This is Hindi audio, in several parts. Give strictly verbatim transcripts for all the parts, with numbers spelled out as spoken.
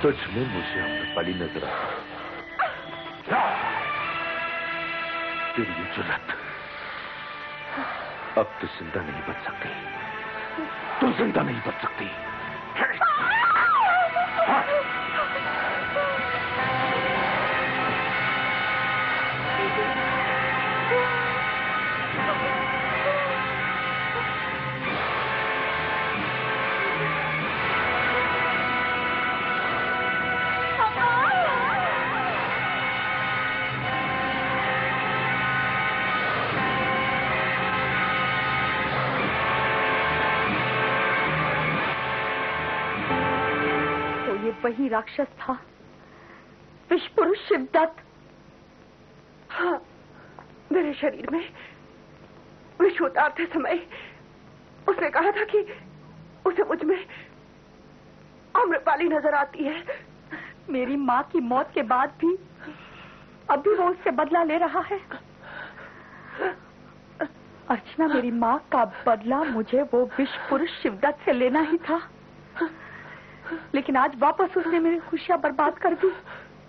सच में मुझे आम्रपाली नजर आता। तेरी ये जुर्रत, अब तो जिंदा नहीं बच सकती, तू जिंदा नहीं बच सकती। वही राक्षस था, विष पुरुष शिवदत्त। हाँ, मेरे शरीर में विष उतारते समय उसने कहा था कि उसे मुझ में आम्रपाली नजर आती है। मेरी माँ की मौत के बाद भी अब भी वो उससे बदला ले रहा है। अर्चना, मेरी माँ का बदला मुझे वो विष पुरुष शिवदत्त से लेना ही था, लेकिन आज वापस उसने मेरी खुशियां बर्बाद कर दी।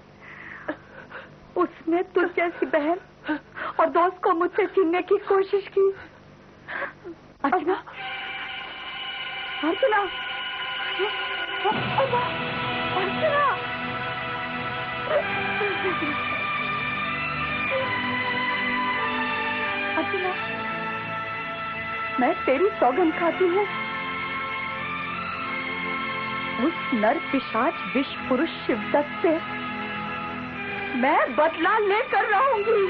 उसने तुझ जैसी बहन और दोस्त को मुझसे छीनने की कोशिश की। अर्चना, अर्चना, अर्चना, अर्चना, मैं तेरी सौगंध खाती हूँ, उस नर पिशाच विष पुरुष शिवदत्त से मैं बदला लेकर रहूंगी।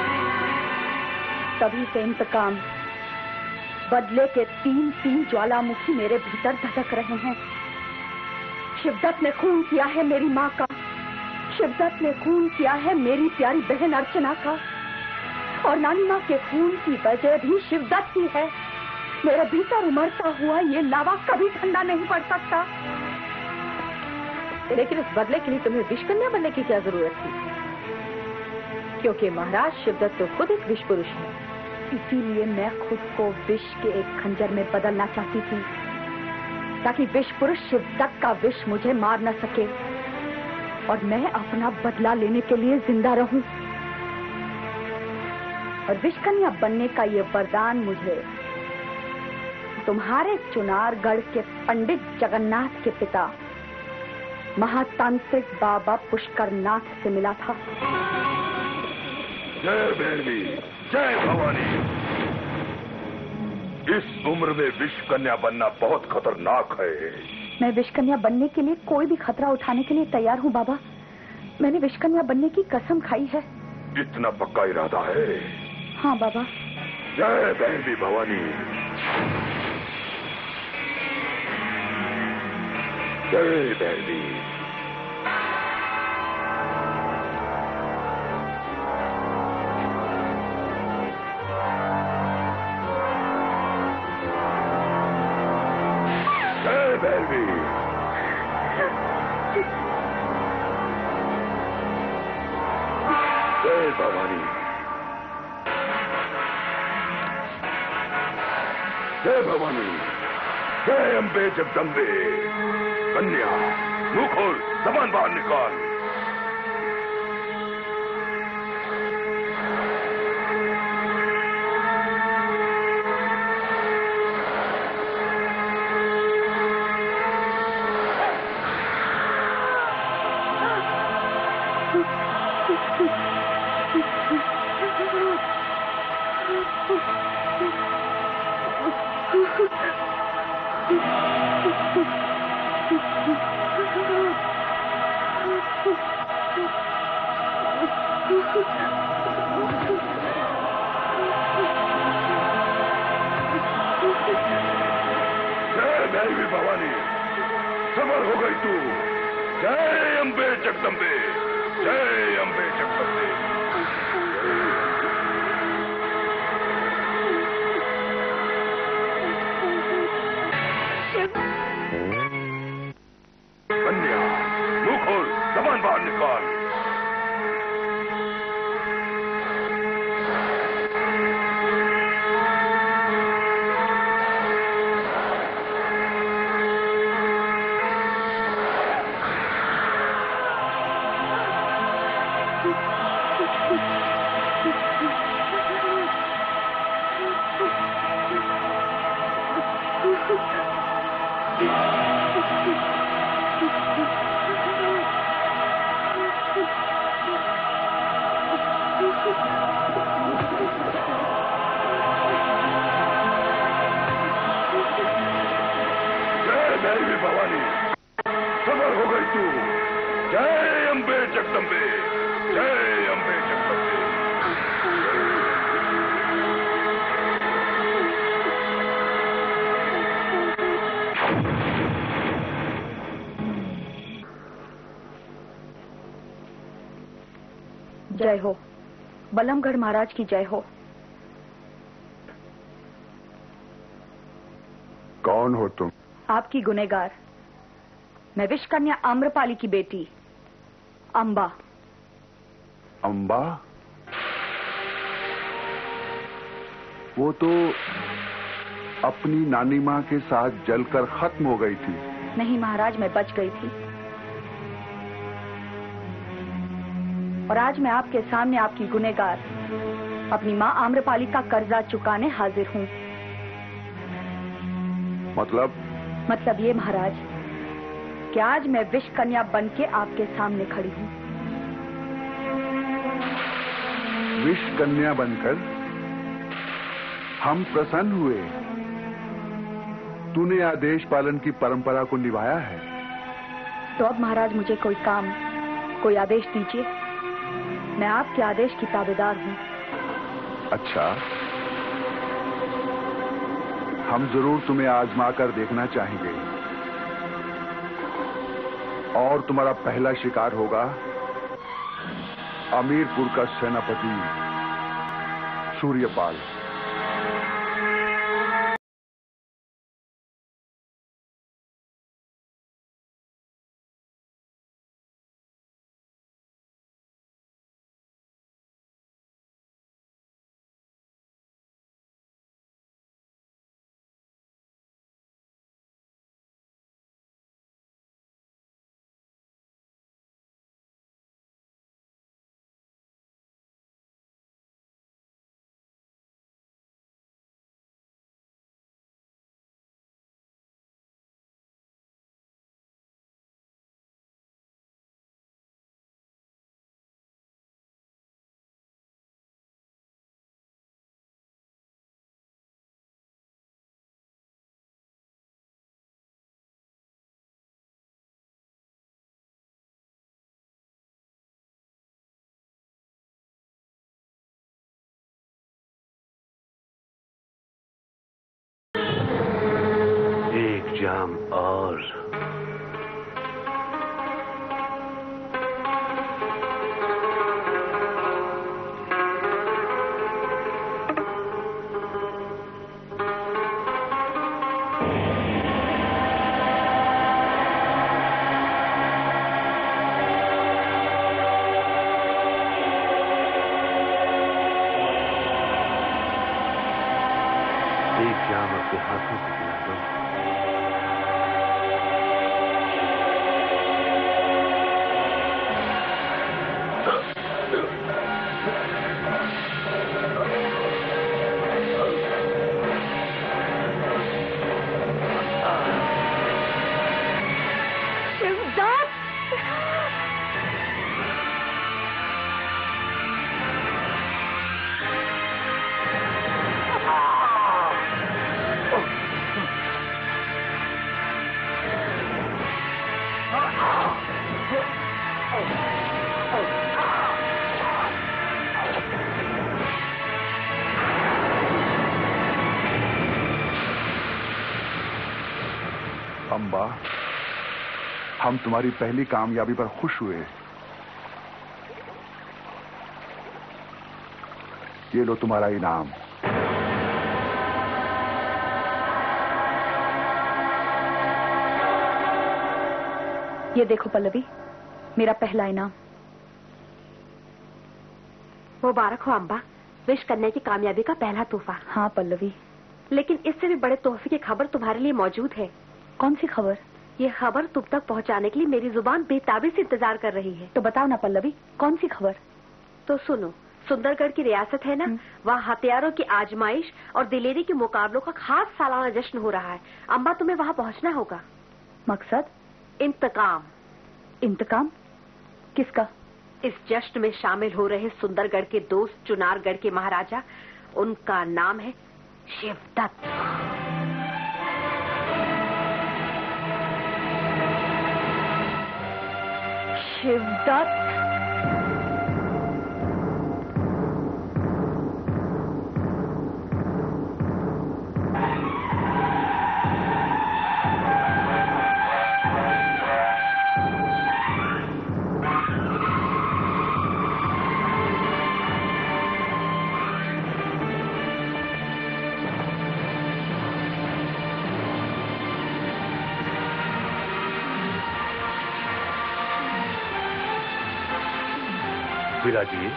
तभी से इंतकाम, बदले के तीन तीन ज्वालामुखी मेरे भीतर धधक रहे हैं। शिवदत्त ने खून किया है मेरी माँ का, शिवदत्त ने खून किया है मेरी प्यारी बहन अर्चना का, और नानी माँ के खून की वजह भी शिवदत्त ही है। मेरे भीतर उमड़ता हुआ ये लावा कभी ठंडा नहीं पड़ सकता। लेकिन उस बदले के लिए तुम्हें विष कन्या बनने की क्या जरूरत थी? क्योंकि महाराज शिवदत्त तो खुद एक विष पुरुष है। इसीलिए मैं खुद को विष के एक खंजर में बदलना चाहती थी, ताकि विष पुरुष शिवदत्त का विष मुझे मार न सके और मैं अपना बदला लेने के लिए जिंदा रहूं। और विष कन्या बनने का ये वरदान मुझे तुम्हारे चुनारगढ़ के पंडित जगन्नाथ के पिता महातांत्रिक बाबा पुष्करनाथ से मिला था। जय भैरवी, जय भवानी। इस उम्र में विष कन्या बनना बहुत खतरनाक है। मैं विष कन्या बनने के लिए कोई भी खतरा उठाने के लिए तैयार हूँ बाबा। मैंने विष कन्या बनने की कसम खाई है। इतना पक्का इरादा है? हाँ बाबा। जय भैरवी भवानी, जय भैरवी। जय भैरवी। जय भवानी, जय भवानी, जय अम्बे जगदम्बे। कन्या, मुंह खोल, जबान बाहर निकाल। जय भैरवी भवानी, सफल हो गई तू। जय अम्बे जगदम्बे, जय अम्बे जगदम्बे। कन्या, मुंह खोल, जबान बाहर निकाल। जय हो। बलमगढ़ महाराज की जय हो। कौन हो तुम? आपकी गुनेगार। मैं विषकन्या आम्रपाली की बेटी अंबा। अंबा? वो तो अपनी नानी माँ के साथ जलकर खत्म हो गई थी। नहीं महाराज, मैं बच गई थी और आज मैं आपके सामने आपकी गुनेगार अपनी माँ आम्रपाली का कर्जा चुकाने हाजिर हूँ। मतलब? मतलब ये महाराज कि आज मैं विषकन्या बन के आपके सामने खड़ी हूँ। विषकन्या बनकर हम प्रसन्न हुए। तूने आदेश पालन की परंपरा को निभाया है। तो अब महाराज मुझे कोई काम, कोई आदेश दीजिए। मैं आपके आदेश की ताबेदार हूँ। अच्छा, हम जरूर तुम्हें आजमा कर देखना चाहेंगे और तुम्हारा पहला शिकार होगा अमीरपुर का सेनापति सूर्यपाल। जाम और एक जाम अपने हाथों से पिला दो। अंबा, हम तुम्हारी पहली कामयाबी पर खुश हुए। ये लो तुम्हारा इनाम। ये देखो पल्लवी, मेरा पहला इनाम। मुबारक हो अंबा, विषकन्या की कामयाबी का पहला तोहफा। हाँ पल्लवी, लेकिन इससे भी बड़े तोहफे की खबर तुम्हारे लिए मौजूद है। कौन सी खबर? ये खबर तुम तक पहुंचाने के लिए मेरी जुबान बेताबी से इंतजार कर रही है। तो बताओ ना पल्लवी, कौन सी खबर? तो सुनो, सुंदरगढ़ की रियासत है ना, वहाँ हथियारों की आजमाइश और दिलेरी के मुकाबलों का खास सालाना जश्न हो रहा है। अंबा, तुम्हें वहाँ पहुँचना होगा। मकसद? इंतकाम। इंतकाम? किसका? इस जश्न में शामिल हो रहे सुंदरगढ़ के दोस्त चुनारगढ़ के महाराजा, उनका नाम है शिवदत्त। शिवदत्त? विराजिए।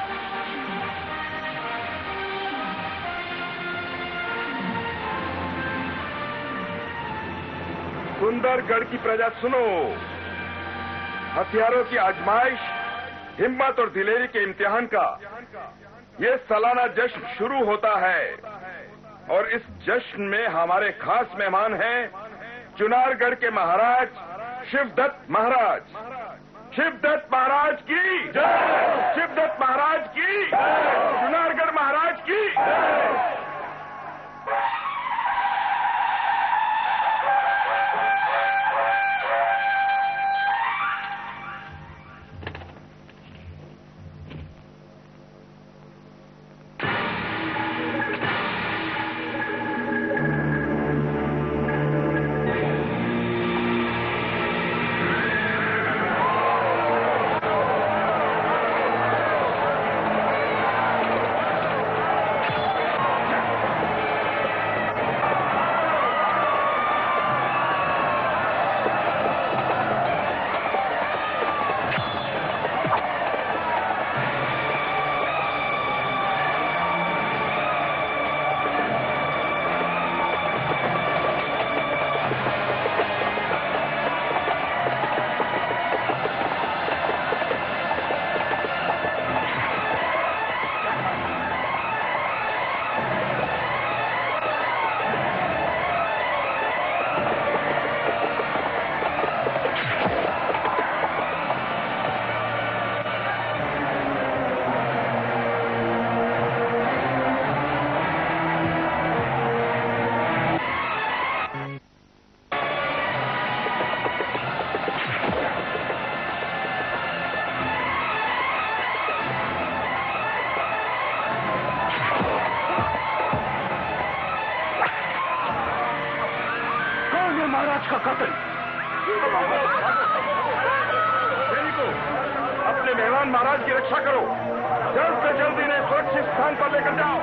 सुंदरगढ़ की प्रजा सुनो, हथियारों की आजमाइश, हिम्मत और दिलेरी के इम्तिहान का ये सालाना जश्न शुरू होता है और इस जश्न में हमारे खास मेहमान हैं चुनारगढ़ के महाराज शिवदत्त महाराज। शिवदत्त महाराज की जय, शिवदत्त महाराज की जय, चुनारगढ़ महाराज की जय। महाराज का कत्ल। सैनिकों, अपने मेहमान महाराज की रक्षा करो, जल्द से जल्द इन्हें सुरक्षित स्थान पर लेकर जाओ।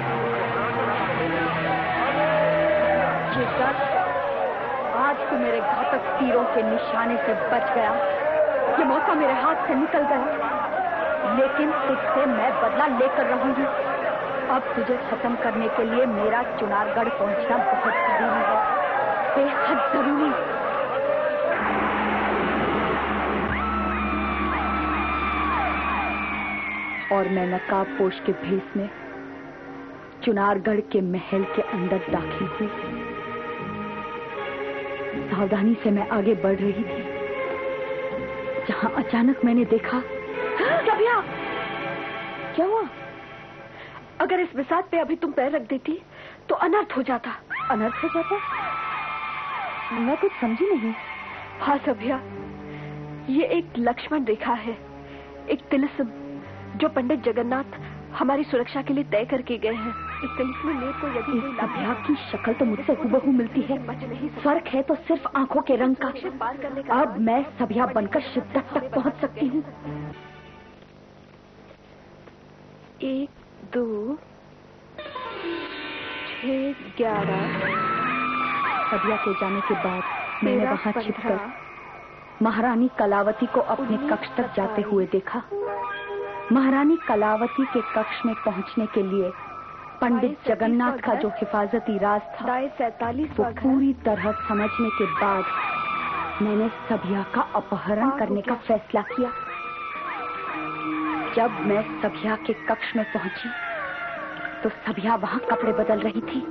शिवदत्त, आज तो मेरे घातक तीरों के निशाने से बच गया। ये मौका मेरे हाथ से निकल गया, लेकिन तुझसे मैं बदला लेकर रहूंगी। अब तुझे खत्म करने के लिए मेरा चुनारगढ़ पहुंचना बहुत जरूरी है, बेहद जरूरी। और मैं नकाबपोश के भेष में चुनारगढ़ के महल के अंदर दाखिल हुई। सावधानी से मैं आगे बढ़ रही थी, जहां अचानक मैंने देखा। सभिया, क्या हुआ? अगर इस बिसात पे अभी तुम पैर रख देती तो अनर्थ हो जाता। अनर्थ हो जाता? मैं कुछ समझी नहीं। हाँ सभिया, ये एक लक्ष्मण रेखा है, एक तिलिस्म जो पंडित जगन्नाथ हमारी सुरक्षा के लिए तय करके गए हैं। इस तिलिस्म में तो यदि इस सभिया की शक्ल तो मुझसे हुबहू मिलती है, फर्क है तो सिर्फ आंखों के रंग का। पार करने का अब मैं सभिया बनकर शिद्दत तक पहुंच सकती हूँ। एक, दो, छह, ग्यारह। सभिया के जाने के बाद मैंने वहां छिपकर महारानी कलावती को अपने कक्ष तक जाते हुए देखा। महारानी कलावती के कक्ष में पहुंचने के लिए पंडित जगन्नाथ का जो हिफाजती राज था, वो पूरी तरह समझने के बाद मैंने सभिया का अपहरण करने का फैसला किया। जब मैं सभिया के कक्ष में पहुंची तो सभिया वहां कपड़े बदल रही थी।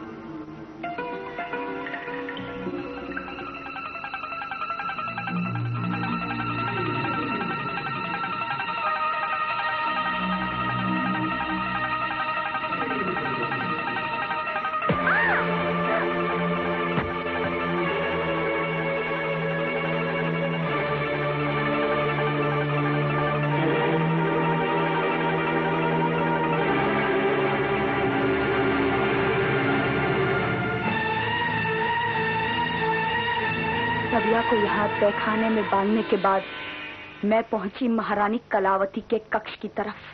सभिया को यहाँ तहखाने में बांधने के बाद मैं पहुंची महारानी कलावती के कक्ष की तरफ।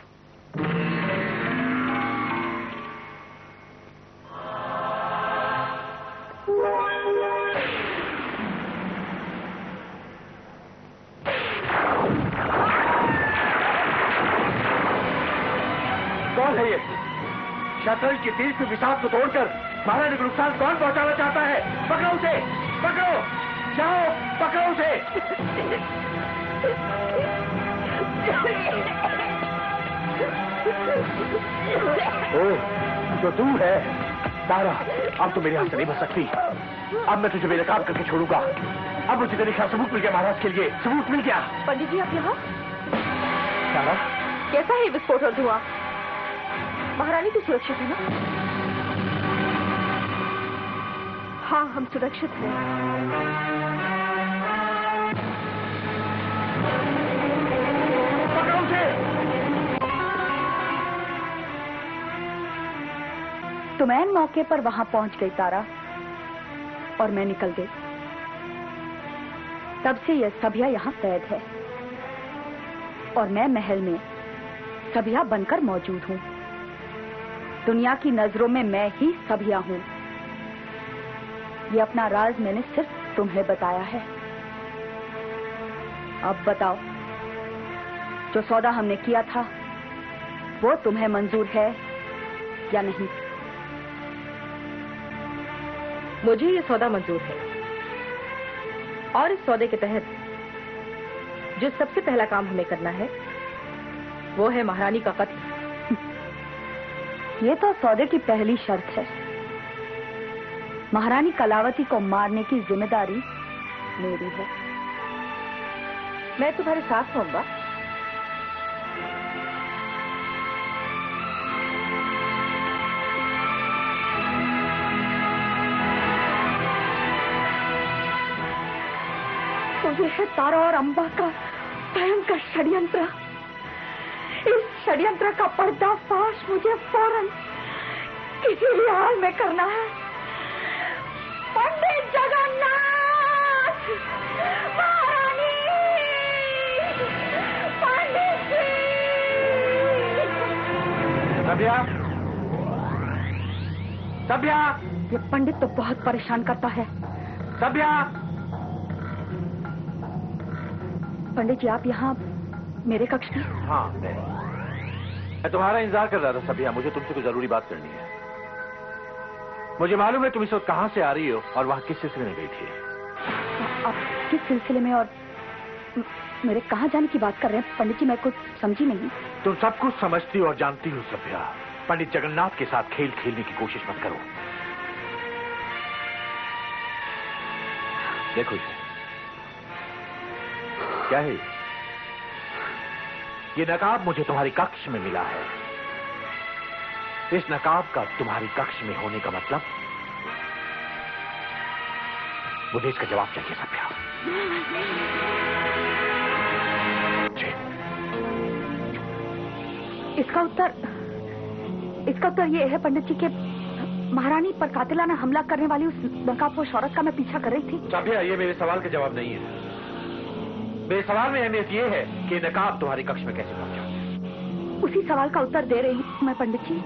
कमाल है ये। शतरंज की तीर की विसाख को तोड़कर महारानी को नुकसान कौन पहुंचाना चाहता है? पकड़ो उसे, पकड़ो, जाओ पकड़ो उसे। ओह, जो तू है तारा, अब तो मेरे हाथ से नहीं बच सकती। अब मैं तुझे बेनकाब करके छोड़ूंगा। अब मुझे तेरे खिलाफ सबूत मिल गया, महाराज के लिए सबूत मिल गया। पंडित जी आप यहाँ? तारा, कैसा है विस्फोट और धुआं? महारानी तो सुरक्षित है ना? हाँ हम सुरक्षित हैं। पकड़ो उसे। तुम ऐन मौके पर वहां पहुंच गई तारा, और मैं निकल गई। तब से यह सभिया यहां कैद है, और मैं महल में सभिया बनकर मौजूद हूं। दुनिया की नजरों में मैं ही सभिया हूं। ये अपना राज मैंने सिर्फ तुम्हें बताया है। अब बताओ, जो सौदा हमने किया था वो तुम्हें मंजूर है या नहीं? मुझे ये सौदा मंजूर है, और इस सौदे के तहत जो सबसे पहला काम हमें करना है वो है महारानी का कत्ल। ये तो सौदे की पहली शर्त है। महारानी कलावती को मारने की जिम्मेदारी मेरी है। मैं तुम्हारे साथ हूँ अम्बा। तो यह है तारा और अम्बा का भयंकर षड्यंत्र। इस षड्यंत्र का पर्दाफाश मुझे फौरन किसी भी हाल में करना है। पंडित जगन्नाथ, महारानी, पंडित जी। सभिया, सभिया, ये पंडित तो बहुत परेशान करता है। सभिया। पंडित जी आप यहाँ मेरे कक्ष में? हाँ मैं मैं तुम्हारा इंतजार कर रहा था सभिया। मुझे तुमसे कुछ जरूरी बात करनी है। मुझे मालूम है तुम इस वक्त कहाँ से आ रही हो और वहाँ किस सिलसिले में गई थी। आप किस सिलसिले में और मेरे कहाँ जाने की बात कर रहे हैं पंडित जी? मैं कुछ समझी नहीं। तुम सब कुछ समझती और जानती हो सभ्या। पंडित जगन्नाथ के साथ खेल खेलने की कोशिश मत करो। देखो इसे, क्या है ये नकाब? मुझे तुम्हारी कक्ष में मिला है। इस नकाब का तुम्हारी कक्ष में होने का मतलब, मुझे इसका जवाब चाहिए सभ्या। इसका उत्तर इसका उत्तर ये है पंडित जी के महारानी पर कातिलाना हमला करने वाली उस नकाबपोश औरत का मैं पीछा कर रही थी। सभ्या ये मेरे सवाल का जवाब नहीं है। मेरे सवाल में अहमियत ये है कि नकाब तुम्हारी कक्ष में कैसे पहुंचा। उसी सवाल का उत्तर दे रही हूं मैं पंडित जी।